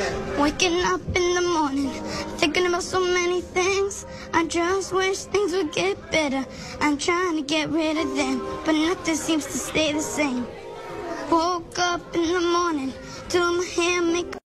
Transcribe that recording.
Waking up in the morning, thinking about so many things. I just wish things would get better. I'm trying to get rid of them, but nothing seems to stay the same. Woke up in the morning, doing my hair, makeup.